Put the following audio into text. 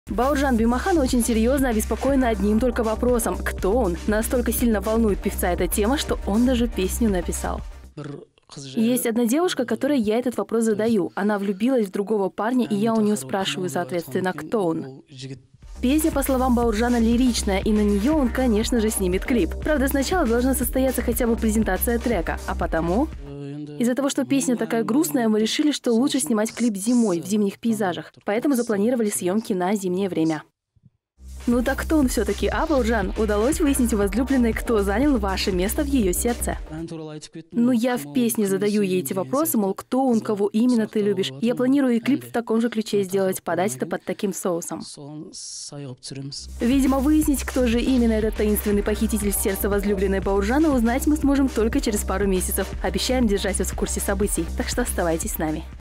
Бауыржан Бимахан очень серьезно обеспокоен одним только вопросом. Кто он? Настолько сильно волнует певца эта тема, что он даже песню написал. Есть одна девушка, которой я этот вопрос задаю. Она влюбилась в другого парня, и я у нее спрашиваю, соответственно, кто он. Песня, по словам Бауыржана, лиричная, и на нее он, конечно же, снимет клип. Правда, сначала должна состояться хотя бы презентация трека, а потому... Из-за того, что песня такая грустная, мы решили, что лучше снимать клип зимой, в зимних пейзажах. Поэтому запланировали съемки на зимнее время. Ну так кто он все-таки, а, Бауыржан? Удалось выяснить у возлюбленной, кто занял ваше место в ее сердце? Ну я в песне задаю ей эти вопросы, мол, кто он, кого именно ты любишь. Я планирую и клип в таком же ключе сделать, подать это под таким соусом. Видимо, выяснить, кто же именно этот таинственный похититель сердца возлюбленной Бауыржана, узнать мы сможем только через пару месяцев. Обещаем держать вас в курсе событий, так что оставайтесь с нами.